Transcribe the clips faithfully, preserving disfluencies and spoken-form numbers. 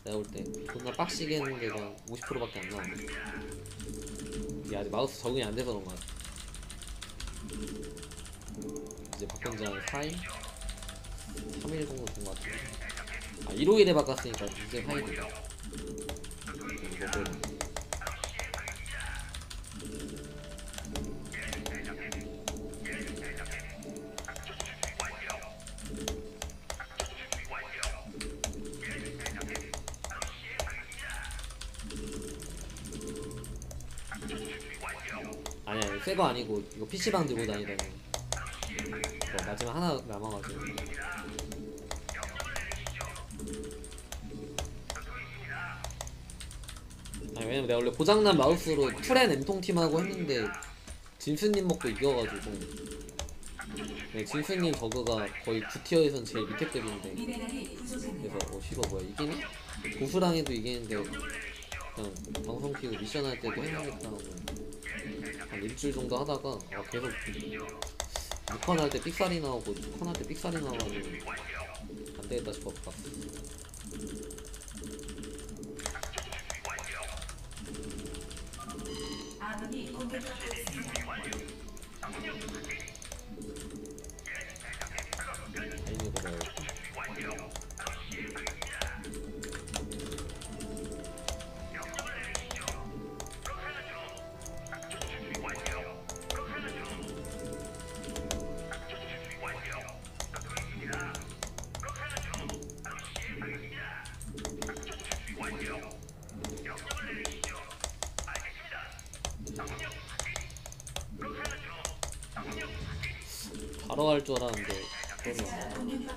내가 볼 때 존나 빡시게 했는데도 오십 퍼센트밖에 안 나오네. 이게 아직 마우스 적응이 안 돼서 그런 것 같아. 이제 바꾼 지 한 사 일? 삼 일 정도 된 것 같은데. 아, 일오일에 바꿨으니까 이제 사 일이다. 아니야, 새거 아니고 이거 피시방 들고 다니다니. 어, 마지막 하나 남아가지고. 아니, 왜냐면 내가 원래 고장난 마우스로 툴앤 엠통팀하고 했는데 진수님 먹고 이겨가지고. 네, 진수님 저그가 거의 구티어에선 제일 밑에 급인데. 그래서 어 씨발 뭐야 이기네? 고수랑 해도 이기는데 그냥 방송 키고 미션 할 때도 해야겠다 하고 한 일주일 정도 하다가 아 계속 육 번 할 때 삑살이 나오고 육 번 할 때 삑살이 나와가지고 안되겠다 싶어서 봤어. 아이니 그래. 바로 할 줄 알았는데 그러면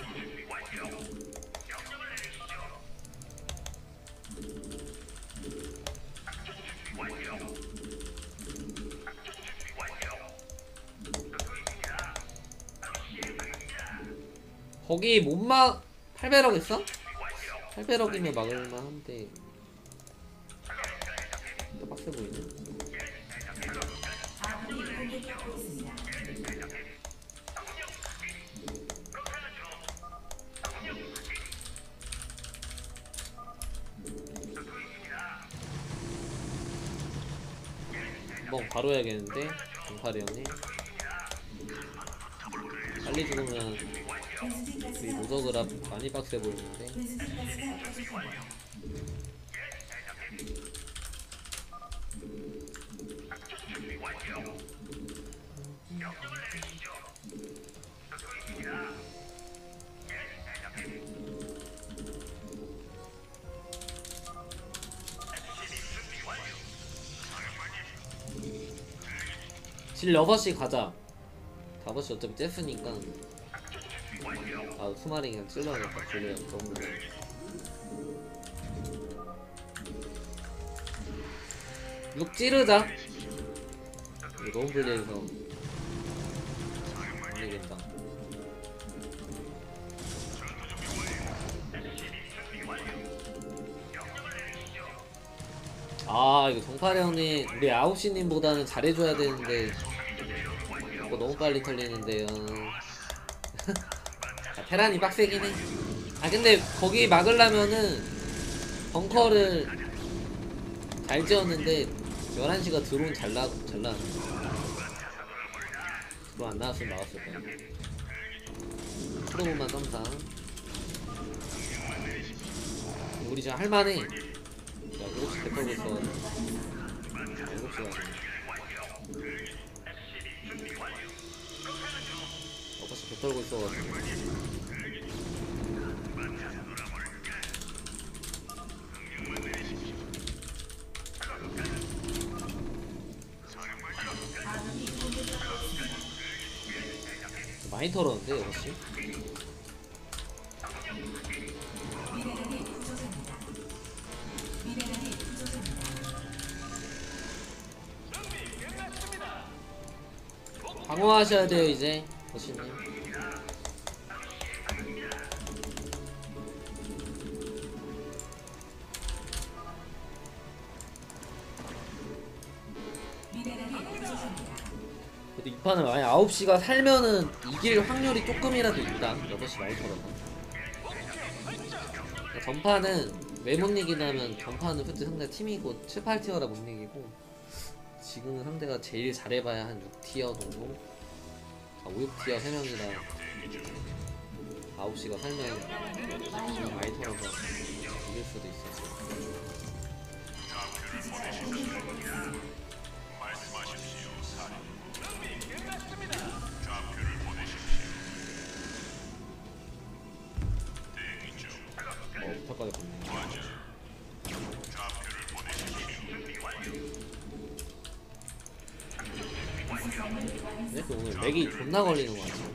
거기 못 막 팔 배럭 있어? 팔 배럭이면 막을만 한데 또 빡세 보이네. 한번 바로 해야겠는데 정팔이 형이 빨리 죽으면 우리 노저그랍 많이 빡세 보이는데. 질 여섯 시 가자. 다섯 시 어차피 째으니까 아 수마리 그냥 찔러야겠다. 줄려 너무 룩 찌르자. 이거 너무 불리해서 안되겠다. 아 이거 정팔이 형님 우리 아홉 시님보다는 잘해줘야 되는데 이거 너무 빨리 털리는데요. 아, 테란이 빡세긴 해. 아 근데 거기 막으려면은 벙커를 잘 지었는데 열한 시가 드론 잘 나, 잘 나왔네. 드론 안 나왔으면 나왔을 거야. 프로브만 썸상 우리 지금 할만해. 야 일곱 시 배 털고 있어가지고 일곱 시가 여섯 시 배 털고 있어가지고 많이 털었는데 여섯 시? 방어하셔야 돼요 이제 거시님. 그래도 이 판을 만약 아홉 시가 살면은 이길 확률이 조금이라도 있다. 여섯 시 많이 털어서. 전판은 왜 못 이기냐면 전파는 솔직히 상대 팀이고 칠, 팔 티어라 못 이기고 지금은 상대가 제일 잘해봐야 한 육 티어 정도? 아, 오, 육 티어 세 명이라 아홉 시가 살면 좀 많이 털어서 이길 수도 있어. 어, 부탁까지 갔네. 근데 또 오늘 렉이 존나 걸리는 거 같아.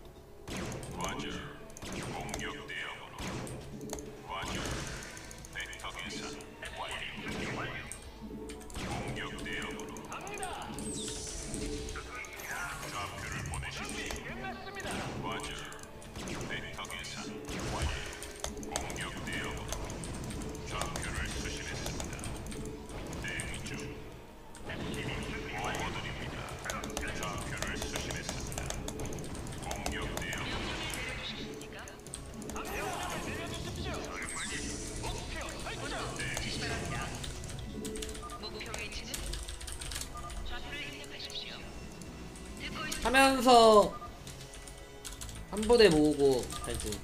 하면서 한 부대 모으고 할지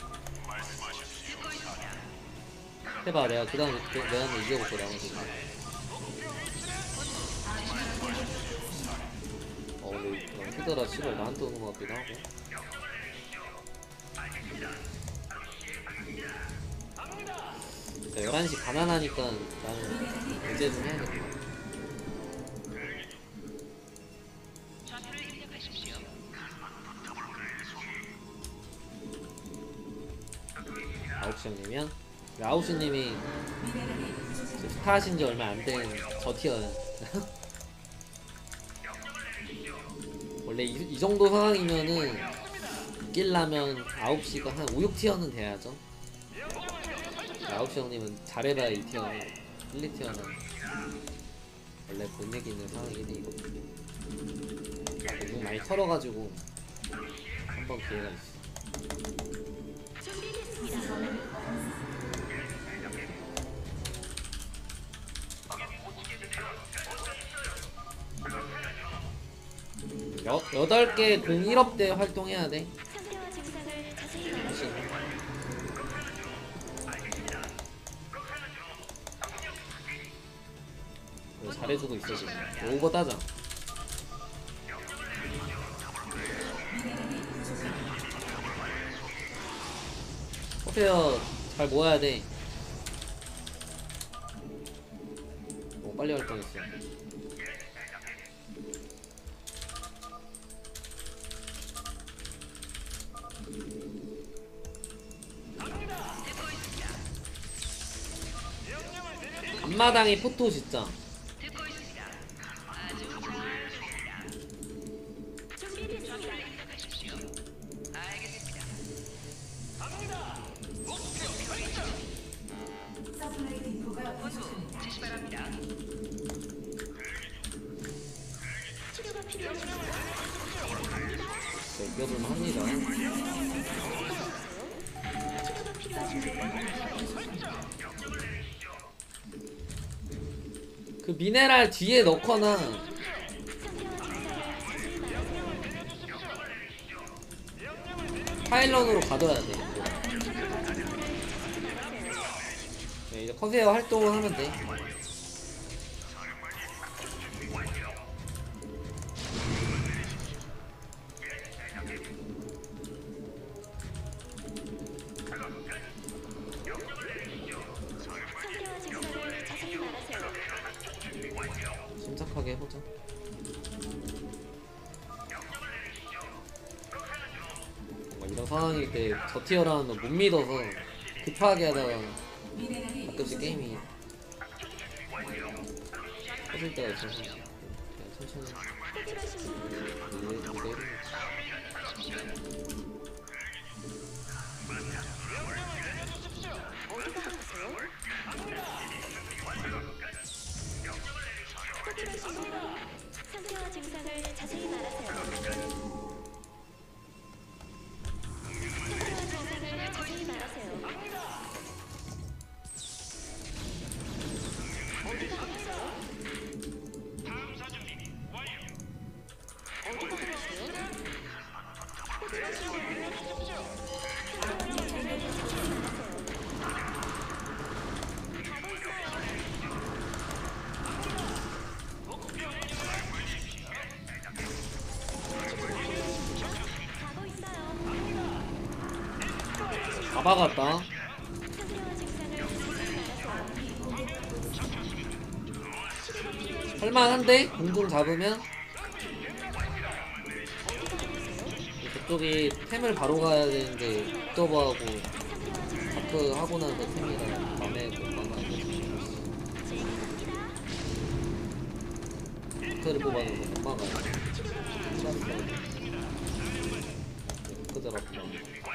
해봐. 내가 그 다음에 내가 한번 이겨볼게. 나머지 어 근데 어, 히드라 씨발 나한테 오는 것 같기도 하고. 열한 시 가난하니까 나는 이제 좀 해야겠다. 아홉 시 형님이야? 아홉 시님이 스타 하신지 얼마 안 된 저 티어야. 원래 이, 이 정도 상황이면은 이길라면 아홉 시가 한 오, 육 티어는 돼야죠. 아홉 시 형님은 잘해봐야 이 티어, 일, 이 티어는 원래 못 이기는 상황이긴 해. 이거 너무 많이 털어가지고 한번 기회가 있어. 여, 여덟 개 공 일 업 대 활동해야 돼. 잘해주고 있어 지금. 오버 따자. 커피어 잘 모아야 돼. 오, 빨리 활동했어. 앞마당에 포토 진짜. 이겨볼만 합니다. 그 미네랄 뒤에 넣거나 파일런으로 가둬야 돼. 네, 이제 커세어 활동을 하면 돼. 침착하게 해보자. 뭔가 이런 상황일 때 저 티어라는 건 못 믿어서 급하게 하다가 가끔씩 게임이 터질 때가 있어서 그냥 천천히 이래 이래. 상태와 증상을 자세히 말하세요. 상태와 증상을 자세히 말하세요. 다 박았다. 상태와 증상을 자세히 말하세요. 할만한데? 공중 잡으면? 저쪽이 템을 바로 가야 되는데 옥터버하고 다크 하고 나서 템이라 맘에 못 막아서 다크를 뽑았는데 못 막아요. 다크 잡았구나.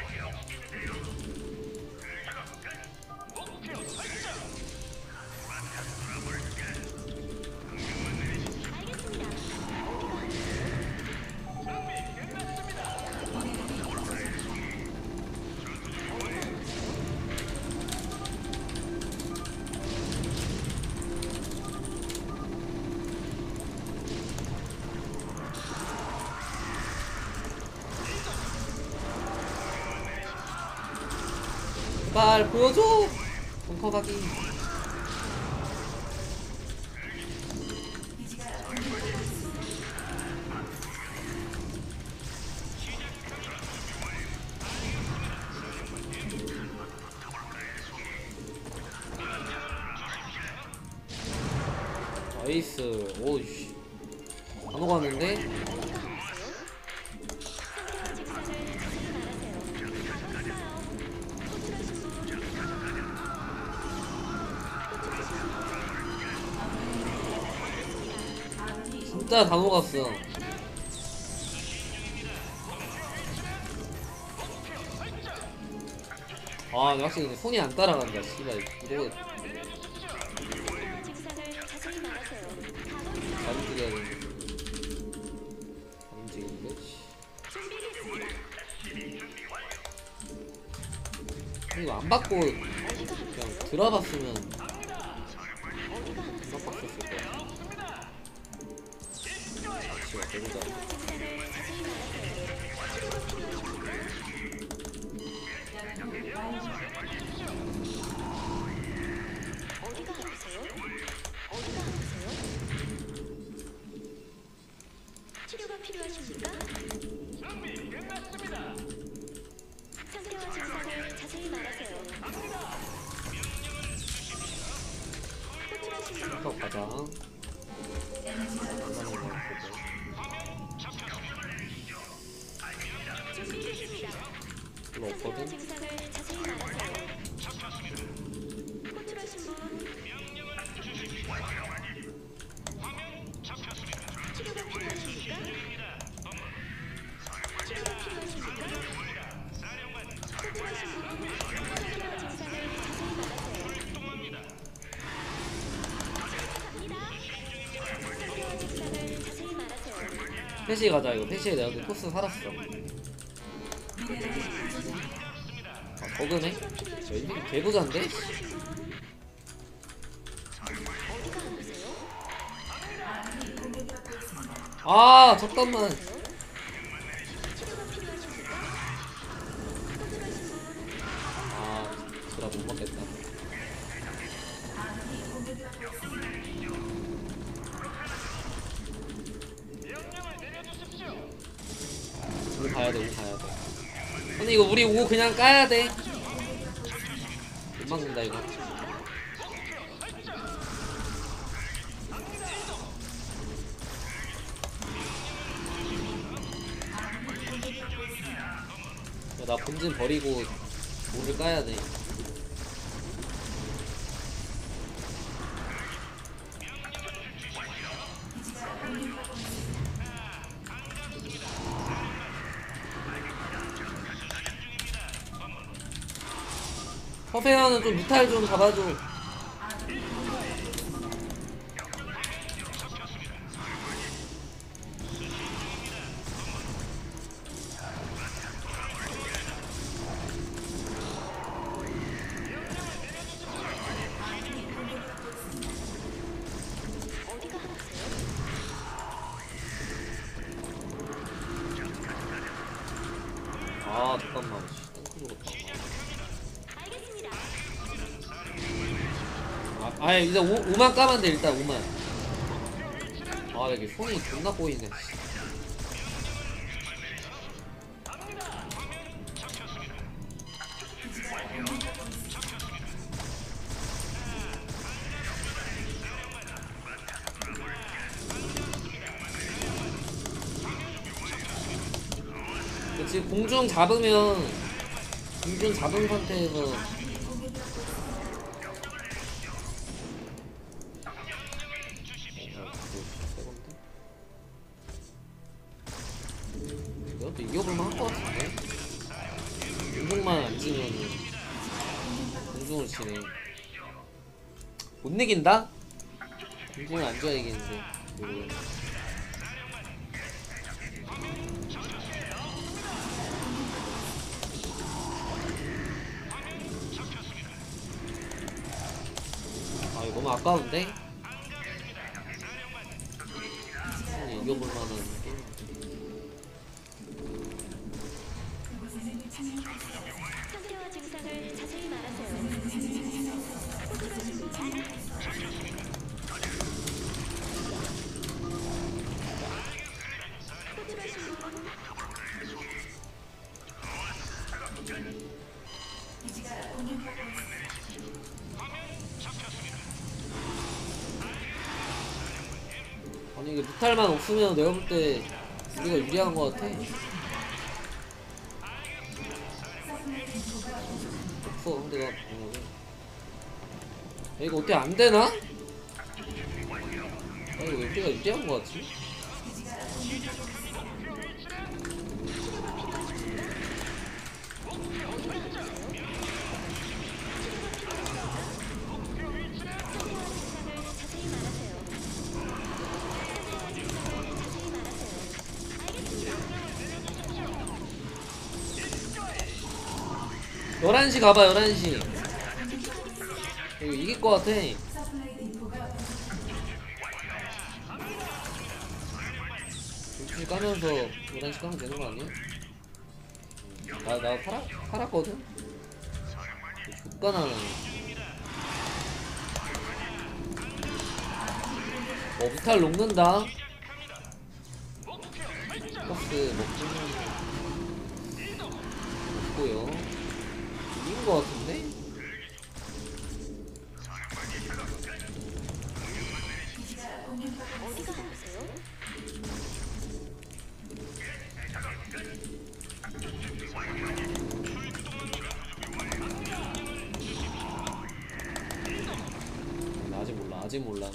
제발 보여줘! 벙커 가기. 나이스. 오이씨 다 녹았는데? 상태와 증상을 자세히 말하세요. 진짜 다 녹았어. 아 확실히 근데 손이 안 따라간다. 씨발 이거 증상을 자세히 말하세요. 잘 움직여야 되는데 안 움직이는데? 준비됐습니다. 이거 안 받고 그냥 들어봤으면 막 바꿨을 거야. 씨발 배우자. 증상을 자세히 말하세요. 어디가 아프세요? 어디가 아프세요? 치료가 필요하십니까? 상태와 증상을 자세히 말하세요. 호출하신 분 터 가자. 준비됐습니다. 별로 상태와 없거든? 증상을 자세히 말하세요. 호출하신 분 치료가 필요하십니까? 치료가 필요하십니까? 호출하신 분 상태와 증상을 자세히 말하세요. 갑니다. 상태와 증상을 자세히 말하세요. 패시 가자. 이거 패시에 내가 그 코스 살았어. 아 버그네? 야, 이게 개부자인데? 어디가 아프세요? 아 잠깐만. 치료가 필요하십니까? 호출하신 분 아 드라 못 먹겠다. 우리 가야 돼. 우리 가야 돼. 근데 이거 우리 오 그냥 까야 돼. 못 막는다 이거. 야, 나 본진 버리고 오를 까야 돼. 허페어는 좀 무탈 좀 잡아줘. 어디가 아프세요? 아 잠깐만. 씨, 탱크 죽었다. 알겠습니다. 아, 아예 이제 오, 오만 까면 돼. 일단 오만. 아 여기 손이 존나 보이네. 씨. 야, 지금 공중 잡으면 공중 잡은 상태에서 이것도 이겨볼만 할 것 같은데? 공중만 안 지면은 공중을 치네. 못 이긴다? 공중을 안 줘야 이기는데 이거. 아 이거 너무 아까운데? 충분히 이겨볼만한 게임. 상태와 증상을 자세히 말하세요. 호출하신 분. 호출하신 분. 아니 이게 무탈만 없으면 내가 볼 때 우리가 유리한 것 같아. 없어 상대가. 야, 이거 어떻게 안 되나? 아 이거 왜 우리가 유리한 것 같지? 열한 시 가봐. 열한 시 이거 이길 것 같아. 열두 시 까면서 열한 시 까면 되는 거 아니야? 나, 나 팔아, 팔았거든? 족가나네. 어, 무탈 녹는다? 버스 먹고요. 이긴 거 같은데? 어디가 아프세요? 나 아직 몰라. 아직 몰라.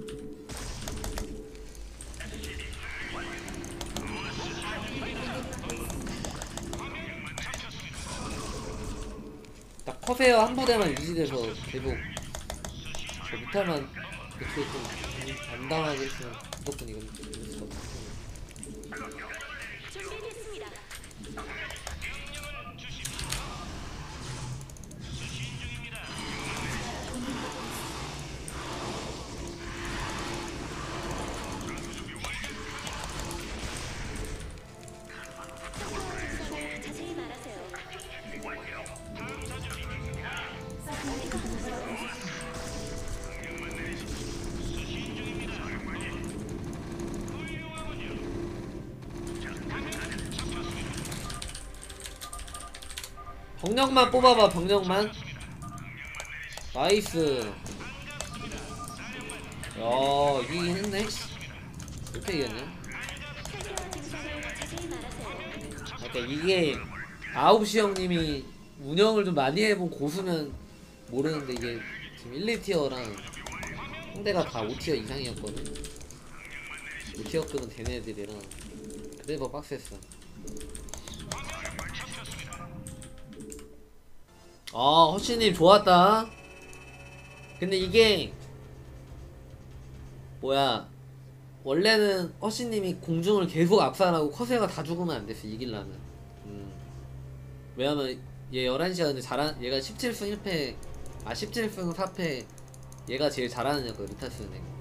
딱 커세어 한 부대만 유지돼서 계속 저 무탈만 그렇게 좀 안 당하게 했으면 무조건 이건 이겼을 것 같아. 준비됐습니다. 상태와 증상을 자세히 말하세요. 어디가 아프세요? 병력만 뽑아봐. 병력만. 나이스. 야 이기긴 했네. 이렇게 이겼냐? 상태와 증상을 자세히 말하세요. 그러니까 이게 아홉 시 형님이 운영을 좀 많이 해본 고수면 모르는데 이게 지금 일, 이 티어랑 상대가 다 오 티어 이상이었거든. 오 티어급은 된 애들이라 그래서 빡셌어. 아 허씨님 좋았다. 근데 이게 뭐야, 원래는 허씨님이 공중을 계속 압살하고 커세가 다 죽으면 안 됐어 이길라면. 음. 왜냐면 얘 열한 시가 근데 잘한, 얘가 십칠 승 일 패, 아 십칠 승 사 패, 얘가 제일 잘하는 애거든 리타스는.